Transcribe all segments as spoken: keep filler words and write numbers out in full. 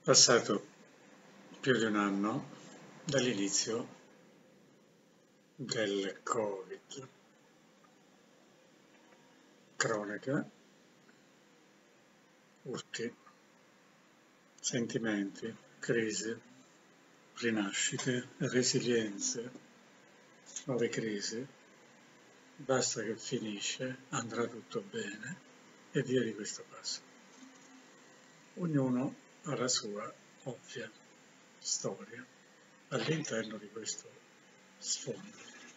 Passato più di un anno dall'inizio del Covid, cronaca, urti, sentimenti, crisi, rinascite, resilienze, nuove crisi, basta che finisce, andrà tutto bene e via di questo passo. Ognuno ha la sua ovvia storia all'interno di questo sfondo,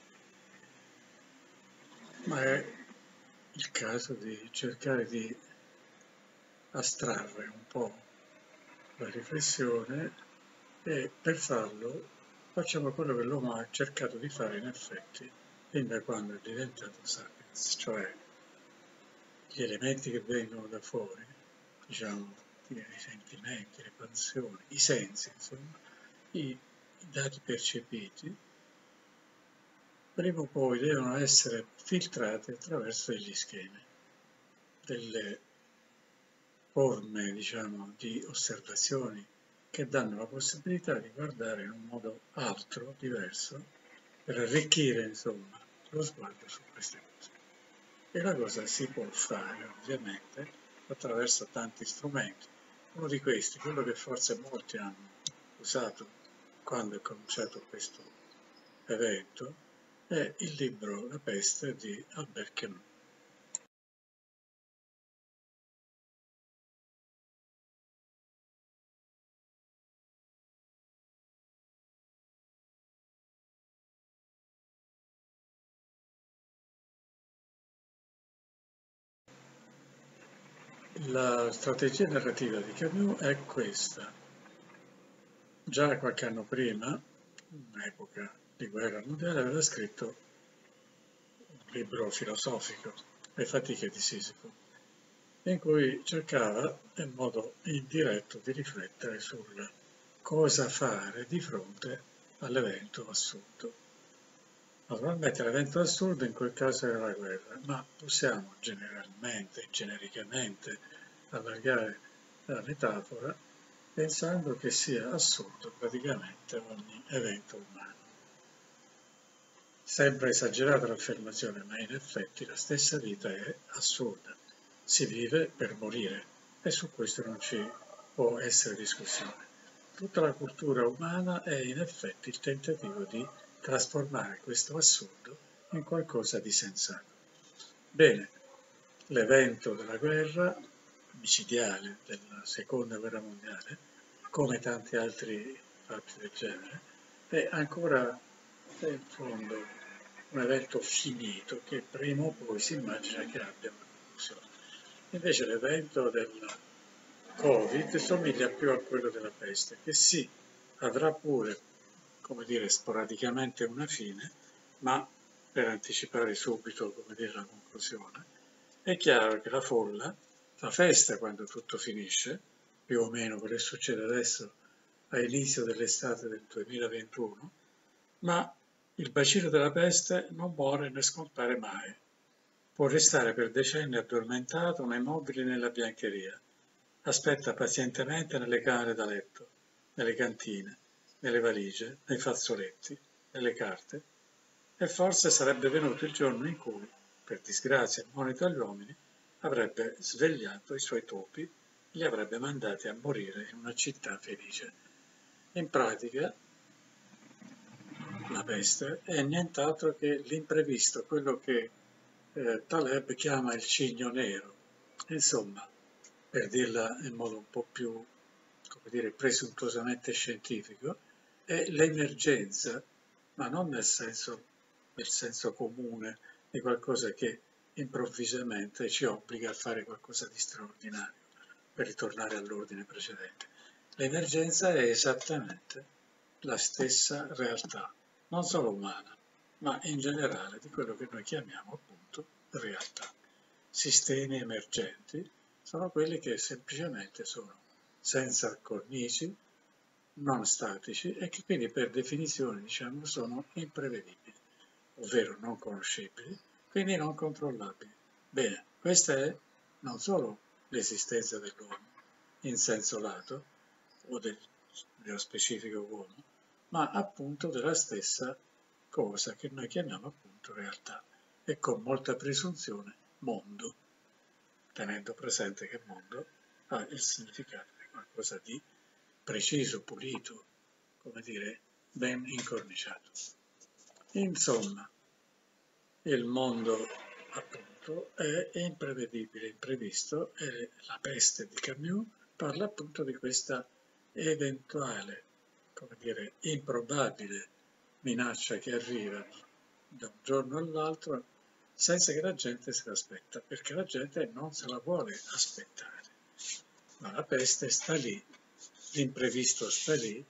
ma è il caso di cercare di astrarre un po' la riflessione e per farlo facciamo quello che l'uomo ha cercato di fare in effetti fin da quando è diventato sapiens, cioè gli elementi che vengono da fuori, diciamo i sentimenti, le passioni, i sensi, insomma, i, i dati percepiti, prima o poi devono essere filtrati attraverso degli schemi, delle forme, diciamo, di osservazioni che danno la possibilità di guardare in un modo altro, diverso, per arricchire, insomma, lo sguardo su queste cose. E la cosa si può fare, ovviamente, attraverso tanti strumenti. Uno di questi, quello che forse molti hanno usato quando è cominciato questo evento, è il libro La peste di Albert Camus. La strategia narrativa di Camus è questa. Già qualche anno prima, in un'epoca di guerra mondiale, aveva scritto un libro filosofico, Le fatiche di Sisifo, in cui cercava in modo indiretto di riflettere sul cosa fare di fronte all'evento assurdo. Naturalmente l'evento assurdo in quel caso era la guerra, ma possiamo generalmente, genericamente, allargare la metafora pensando che sia assurdo praticamente ogni evento umano. Sembra esagerata l'affermazione, ma in effetti la stessa vita è assurda. Si vive per morire e su questo non ci può essere discussione. Tutta la cultura umana è in effetti il tentativo di trasformare questo assurdo in qualcosa di sensato. Bene, l'evento della guerra micidiale della seconda guerra mondiale, come tanti altri fatti del genere, è ancora in fondo un evento finito che prima o poi si immagina che abbia una conclusione. Invece l'evento del Covid somiglia più a quello della peste, che sì, avrà pure, come dire, sporadicamente una fine, ma per anticipare subito, come dire, la conclusione, è chiaro che la folla fa festa quando tutto finisce, più o meno quello che succede adesso all'inizio dell'estate del duemilaventuno, ma il bacillo della peste non muore né scompare mai. Può restare per decenni addormentato ma immobile nella biancheria. Aspetta pazientemente nelle camere da letto, nelle cantine, nelle valigie, nei fazzoletti, nelle carte, e forse sarebbe venuto il giorno in cui, per disgrazia monito agli uomini, avrebbe svegliato i suoi topi e li avrebbe mandati a morire in una città felice. In pratica, la peste è nient'altro che l'imprevisto, quello che eh, Taleb chiama il cigno nero. Insomma, per dirla in modo un po' più, come dire, presuntuosamente scientifico, è l'emergenza, ma non nel senso, nel senso comune di qualcosa che improvvisamente ci obbliga a fare qualcosa di straordinario per ritornare all'ordine precedente. L'emergenza è esattamente la stessa realtà, non solo umana, ma in generale di quello che noi chiamiamo appunto realtà. Sistemi emergenti sono quelli che semplicemente sono senza cornici, non statici e che quindi per definizione diciamo sono imprevedibili, ovvero non conoscibili, quindi non controllabili. Bene, questa è non solo l'esistenza dell'uomo in senso lato, o del, dello specifico uomo, ma appunto della stessa cosa che noi chiamiamo appunto realtà e con molta presunzione mondo, tenendo presente che mondo ha il significato di qualcosa di preciso, pulito, come dire, ben incorniciato. Insomma, il mondo appunto è imprevedibile, imprevisto, e la peste di Camus parla appunto di questa eventuale, come dire, improbabile minaccia che arriva da un giorno all'altro senza che la gente se l'aspetta, perché la gente non se la vuole aspettare. Ma la peste sta lì, l'imprevisto sta lì,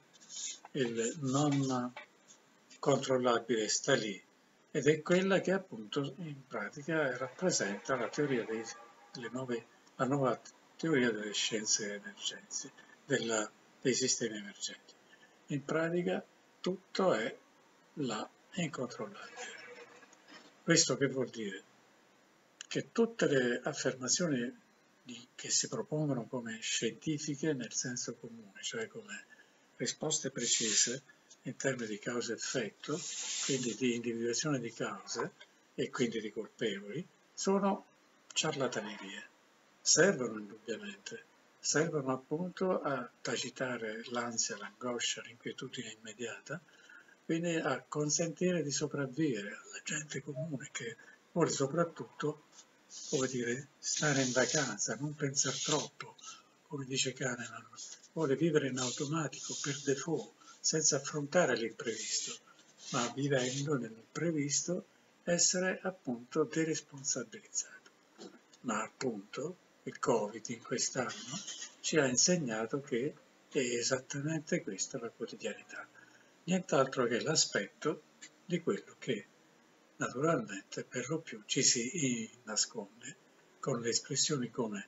il non controllabile sta lì, ed è quella che appunto in pratica rappresenta la teoria dei, delle nuove, la nuova teoria delle scienze emergenti, della, dei sistemi emergenti. In pratica tutto è là incontrollabile. Questo che vuol dire? Che tutte le affermazioni di, che si propongono come scientifiche nel senso comune, cioè come risposte precise in termini di causa-effetto, quindi di individuazione di cause e quindi di colpevoli, sono ciarlatanerie. Servono indubbiamente, servono appunto a tacitare l'ansia, l'angoscia, l'inquietudine immediata, quindi a consentire di sopravvivere alla gente comune che vuole soprattutto, come dire, stare in vacanza, non pensare troppo, come dice Kahneman, vuole vivere in automatico per default, senza affrontare l'imprevisto, ma vivendo nel previsto essere appunto deresponsabilizzato. Ma appunto il Covid in quest'anno ci ha insegnato che è esattamente questa la quotidianità, nient'altro che l'aspetto di quello che naturalmente per lo più ci si nasconde con le espressioni come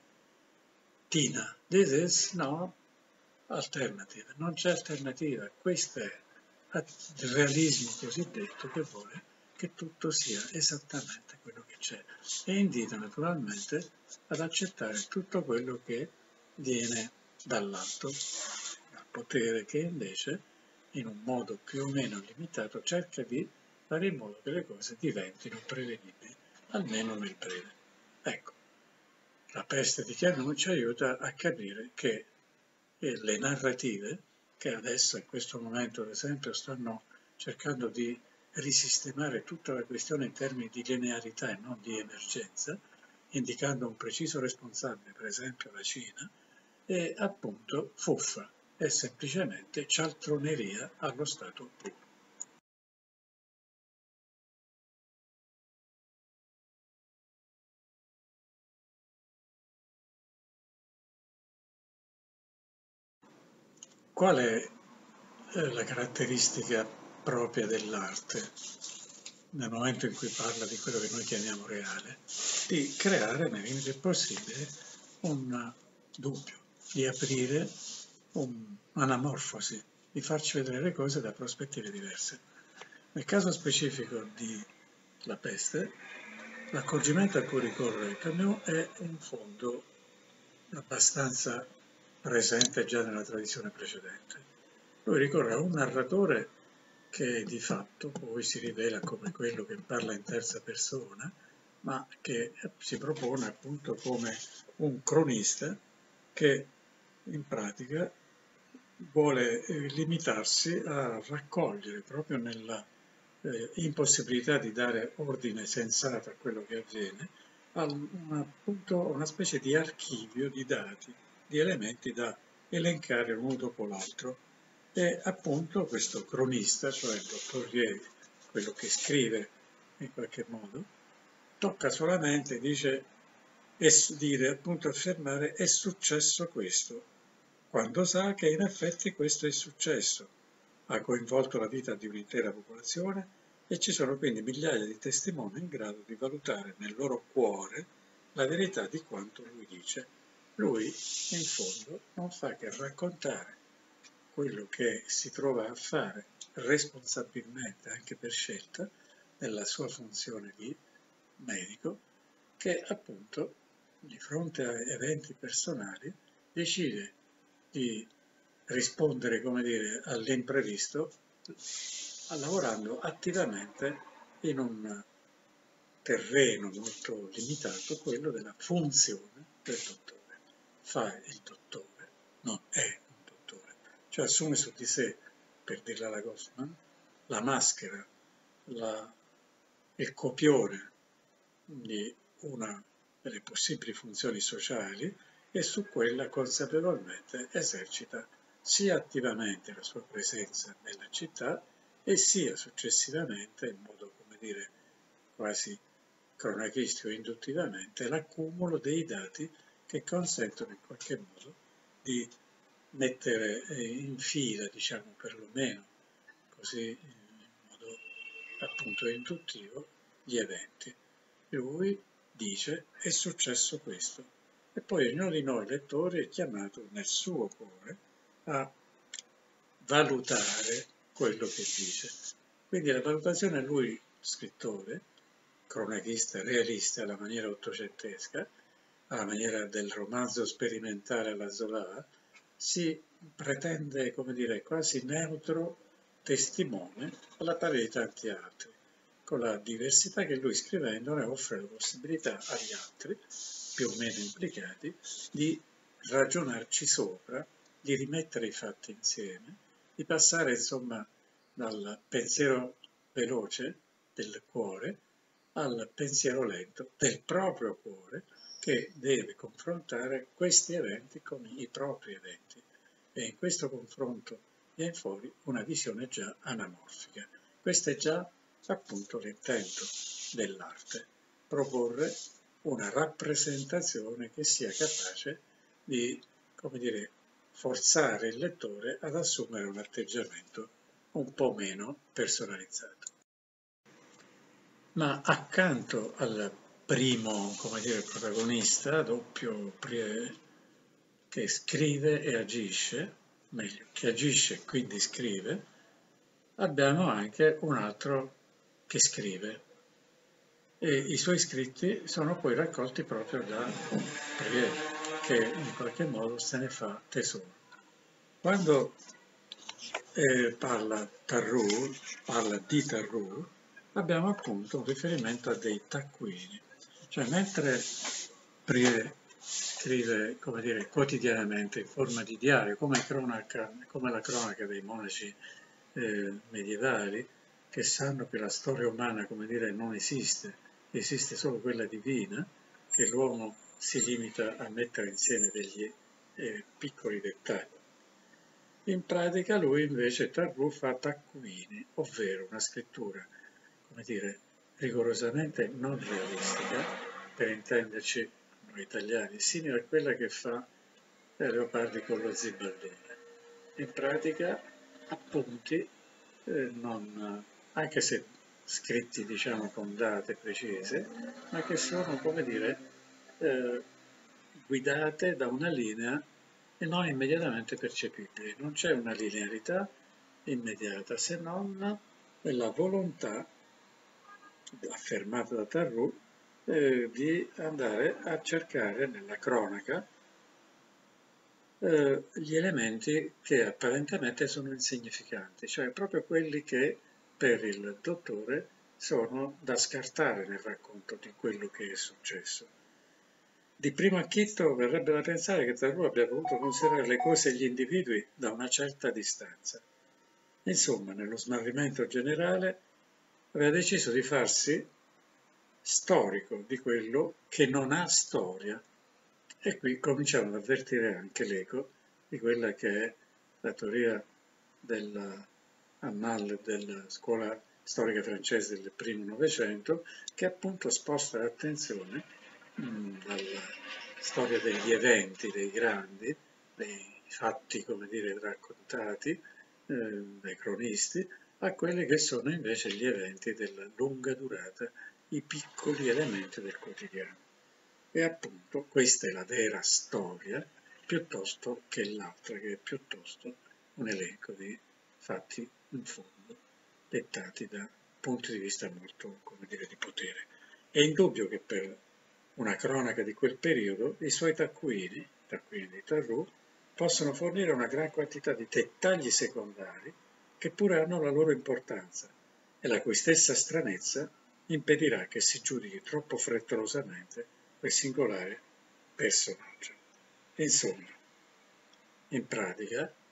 Tina, this is no alternative, non c'è alternativa, questo è il realismo cosiddetto che vuole che tutto sia esattamente quello che c'è e invita naturalmente ad accettare tutto quello che viene dall'alto, dal potere che invece in un modo più o meno limitato cerca di fare in modo che le cose diventino prevedibili, almeno nel breve. Ecco, la peste di Camus ci aiuta a capire che le narrative, che adesso in questo momento ad esempio stanno cercando di risistemare tutta la questione in termini di linearità e non di emergenza, indicando un preciso responsabile, per esempio la Cina, è appunto fuffa, è semplicemente cialtroneria allo stato puro. Qual è la caratteristica propria dell'arte, nel momento in cui parla di quello che noi chiamiamo reale? Di creare, nei limiti del possibile, un dubbio, di aprire un'anamorfosi, di farci vedere le cose da prospettive diverse. Nel caso specifico di La peste, l'accorgimento a cui ricorre Camus è in fondo abbastanza presente già nella tradizione precedente. Lui ricorre a un narratore che di fatto poi si rivela come quello che parla in terza persona, ma che si propone appunto come un cronista che in pratica vuole limitarsi a raccogliere proprio nella eh, impossibilità di dare ordine sensato a quello che avviene, a una, appunto, una specie di archivio di dati, di elementi da elencare uno dopo l'altro. E appunto questo cronista, cioè il dottor Rieu, quello che scrive in qualche modo, tocca solamente, dice, e dire, appunto affermare è successo questo, quando sa che in effetti questo è successo, ha coinvolto la vita di un'intera popolazione e ci sono quindi migliaia di testimoni in grado di valutare nel loro cuore la verità di quanto lui dice. Lui, in fondo, non fa che raccontare quello che si trova a fare responsabilmente, anche per scelta, nella sua funzione di medico, che appunto di fronte a eventi personali decide di rispondere, come dire, all'imprevisto, lavorando attivamente in un terreno molto limitato, quello della funzione del dottore. Fa il dottore, non è un dottore, cioè assume su di sé, per dirla alla Goffman, la maschera, la, il copione di una delle possibili funzioni sociali e su quella consapevolmente esercita sia attivamente la sua presenza nella città e sia successivamente, in modo, come dire, quasi cronachistico induttivamente, l'accumulo dei dati che consentono in qualche modo di mettere in fila, diciamo perlomeno così in modo appunto induttivo, gli eventi. Lui dice è successo questo e poi ognuno di noi lettori è chiamato nel suo cuore a valutare quello che dice. Quindi la valutazione, lui scrittore, cronachista, realista alla maniera ottocentesca, alla maniera del romanzo sperimentale alla Zola, si pretende, come dire, quasi neutro testimone alla pari di tanti altri, con la diversità che lui scrivendone offre la possibilità agli altri, più o meno implicati, di ragionarci sopra, di rimettere i fatti insieme, di passare insomma dal pensiero veloce del cuore al pensiero lento del proprio cuore che deve confrontare questi eventi con i propri eventi e in questo confronto viene fuori una visione già anamorfica. Questo è già appunto l'intento dell'arte, proporre una rappresentazione che sia capace di, come dire, forzare il lettore ad assumere un atteggiamento un po' meno personalizzato. Ma accanto al primo, come dire, protagonista, doppio, che scrive e agisce, meglio, che agisce e quindi scrive, abbiamo anche un altro che scrive. E i suoi scritti sono poi raccolti proprio da Prié, che in qualche modo se ne fa tesoro. Quando eh, parla Tarrou, parla di Tarrou, abbiamo appunto un riferimento a dei taccuini. Cioè, mentre Prié scrive, come dire, quotidianamente in forma di diario, come, cronaca, come la cronaca dei monaci eh, medievali, che sanno che la storia umana, come dire, non esiste, esiste solo quella divina, che l'uomo si limita a mettere insieme degli eh, piccoli dettagli. In pratica lui invece Tarrou fa taccuini, ovvero una scrittura, come dire, rigorosamente non realistica, per intenderci noi italiani, simile a quella che fa Leopardi con lo Zibaldone. In pratica appunti, eh, non, anche se scritti diciamo con date precise, ma che sono, come dire, eh, guidate da una linea e non immediatamente percepibile. Non c'è una linearità immediata, se non la volontà, affermata da Tarrou, eh, di andare a cercare nella cronaca eh, gli elementi che apparentemente sono insignificanti, cioè proprio quelli che per il dottore sono da scartare nel racconto di quello che è successo. Di primo acchito verrebbe da pensare che Tarrou abbia voluto considerare le cose e gli individui da una certa distanza. Insomma, nello smarrimento generale, aveva deciso di farsi storico di quello che non ha storia. E qui cominciamo ad avvertire anche l'eco di quella che è la teoria della Annales della scuola storica francese del primo Novecento, che appunto sposta l'attenzione dalla storia degli eventi, dei grandi, dei fatti, come dire, raccontati eh, dai cronisti, a quelli che sono invece gli eventi della lunga durata, i piccoli elementi del quotidiano. E appunto questa è la vera storia, piuttosto che l'altra, che è piuttosto un elenco di fatti in fondo, dettati da punti di vista molto, come dire, di potere. È indubbio che per una cronaca di quel periodo, i suoi taccuini, taccuini di Tarrou, possono fornire una gran quantità di dettagli secondari che pure hanno la loro importanza e la cui stessa stranezza impedirà che si giudichi troppo frettolosamente quel singolare personaggio. Insomma, in pratica,